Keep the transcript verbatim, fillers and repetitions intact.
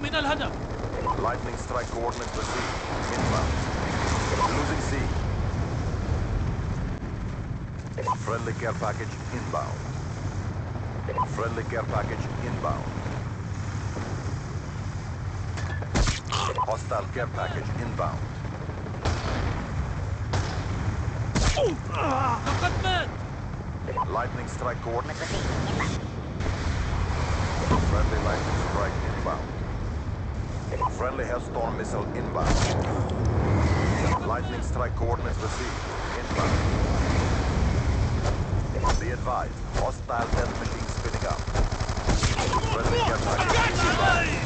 من الهدف. Lightning strike coordinates received. Inbound. Losing C. Friendly care package inbound. Friendly care package inbound. Hostile care package inbound. لقد مات. Lightning strike coordinates received. Inbound. Friendly lightning strike inbound. Friendly Hellstorm missile inbound. Lightning strike coordinates received. Inbound. Be advised, hostile death machine spinning up. Friendly care package inbound.